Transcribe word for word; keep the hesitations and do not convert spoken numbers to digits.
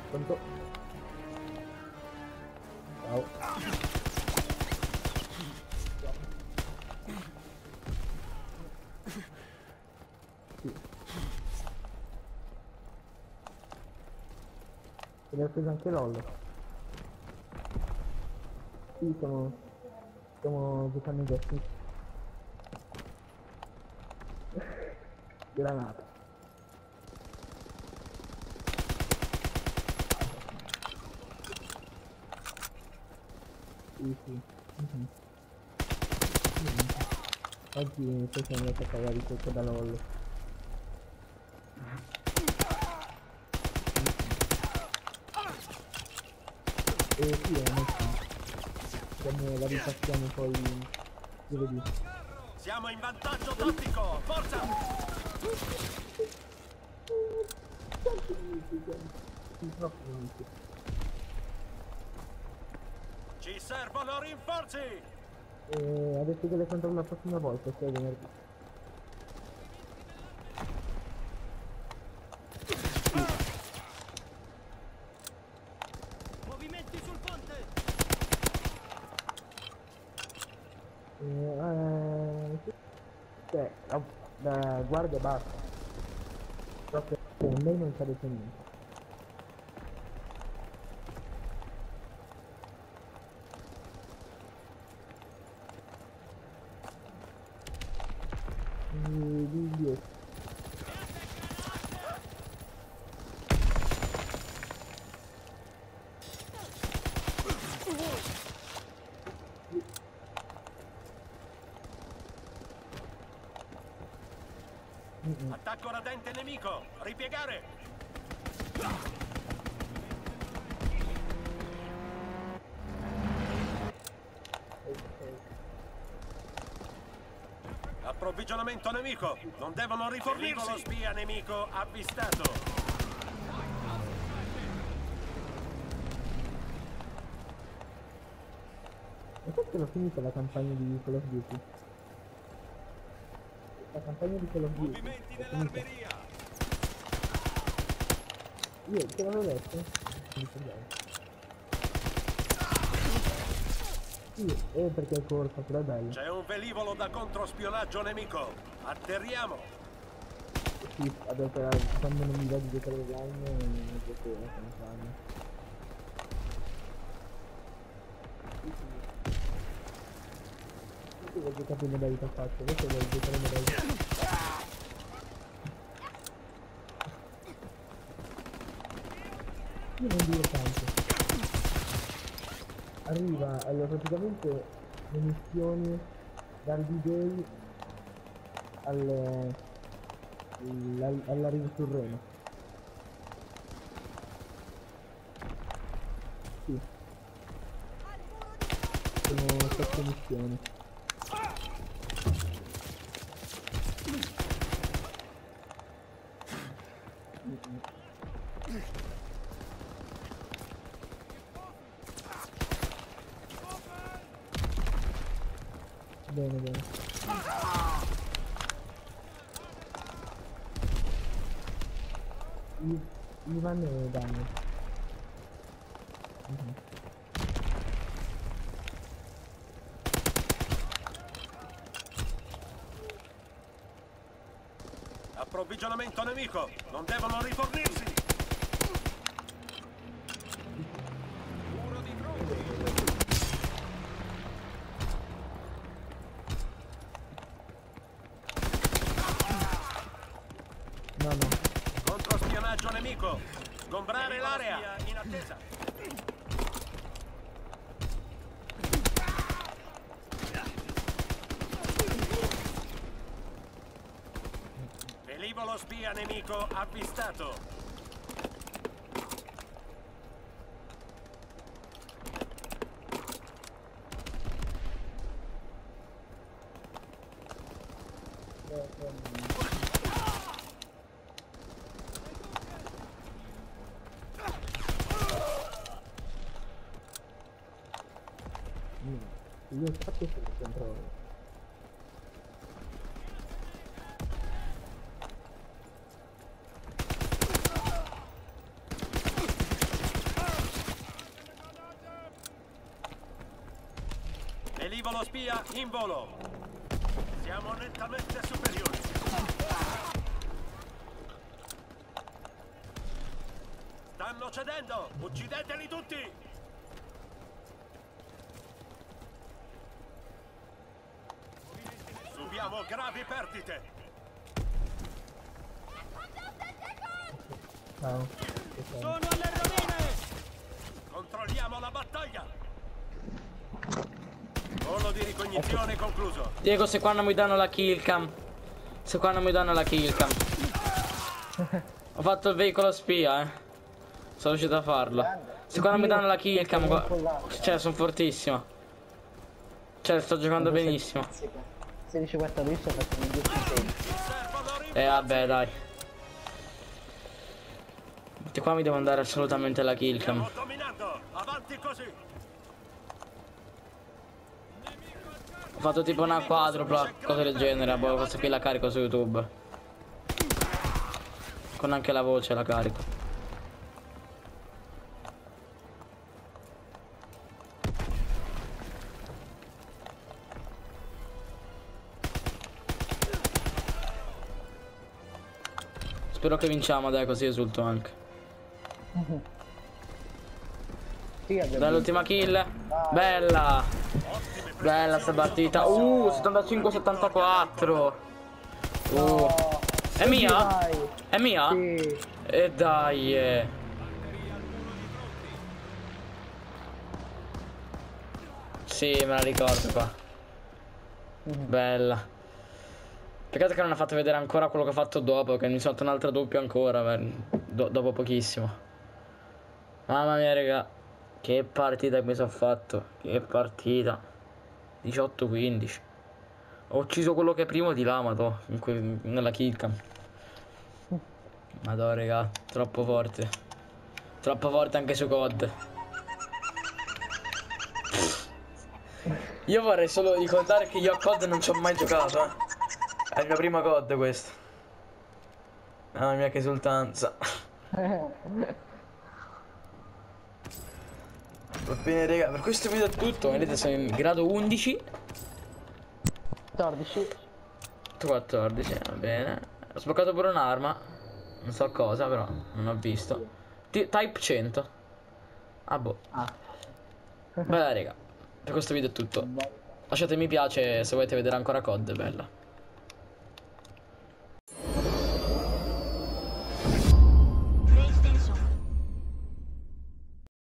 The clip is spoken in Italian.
Pronto? Ciao. Sì. E l'ho preso anche LOL. Sì, stiamo... stiamo giocando in Destiny. Granata. Sì, sì. Mm-hmm. Mm-hmm. Oggi poi sono andato a pagare il colpo da LOL. E sì, è molto. Come la ripassiamo poi giovedì. Siamo in vantaggio tattico, forza! Ci servono rinforzi! E ha detto che le conto la prossima volta, cioè venerdì. Movimenti sul ponte! Eh, sì. Cioè, la, la guardia basta. So che con lei non c'è detto niente. Di dieci. Mm-mm. Attacco radente nemico! Ripiegare! Approvvigionamento nemico! Non devono rifornirsi! Pericolo spia nemico avvistato! E questo l'ho finita la campagna di Call of Duty. La campagna di Call of Duty. Movimenti nell'armeria! Io te l'avevo detto? Non mi ricordavo. Sì, eh, perché è corsa, però è bello. C'è un velivolo da controspionaggio nemico! Atterriamo! Sì, adesso quando non mi va di giocare online non gioco la campagna. Io voglio giocare in modalità facile, adesso voglio giocare in modalità. Io non dico tanto. Arriva, allora praticamente le missioni dal D-Day al, al, all'arrivo sul Reno. Sì. Sono sette missioni. Bene, bene. I, Ivan e Daniel. Mm-hmm. Approvvigionamento nemico! Non devono rifornirsi! Muro di tronchi! No, no. Controspionaggio nemico! Sgombrare l'area! In attesa! Velivolo spia nemico avvistato! Io infatti sono sempre... Velivolo spia in volo. Siamo nettamente superiori. Stanno cedendo! Uccideteli tutti! Subiamo gravi perdite! Ah, ok. Sono alle rovine! Controlliamo la battaglia! Volo di ricognizione concluso. Diego, se qua non mi danno la kill cam. Se qua non mi danno la kill cam. Ho fatto il veicolo spia, eh. Sono riuscito a farlo. Se qua non mi danno la kill cam, qua... cioè sono fortissimo. Cioè sto giocando benissimo. sedici quattordici ho fatto un dieci. E vabbè, dai. E qua mi devo andare assolutamente la kill cam. Stiamo dominando! Avanti così! Ho fatto tipo una quadrupla, cosa del genere, boh, questa qui la carico su YouTube. Con anche la voce la carico. Spero che vinciamo, dai, così esulto anche. Dai, l'ultima kill. Bella. Bella sta partita. Uh, settantacinque settantaquattro. Uh. È mia? È mia? Sì. E dai. eh. Sì, me la ricordo qua. Bella. Peccato che non ha fatto vedere ancora quello che ho fatto dopo, che mi sono fatto un'altra doppia ancora, do dopo pochissimo. Mamma mia, raga. Che partita mi sono fatto. Che partita. diciotto quindici. Ho ucciso quello che è primo di là, madò, in que nella killcam. Madò, raga, troppo forte. Troppo forte anche su C O D. Io vorrei solo ricordare che io a C O D non ci ho mai giocato, eh. È il mio primo C O D questo. Mamma mia, che esultanza. Va bene, raga, per questo video è tutto. Vedete, sono in grado undici. quattordici. quattordici, va bene. Ho sbloccato pure un'arma. Non so cosa, però non ho visto. T Type cento. Ah, boh. Ah. Bella, raga, per questo video è tutto. Lasciate mi piace se volete vedere ancora C O D, bella.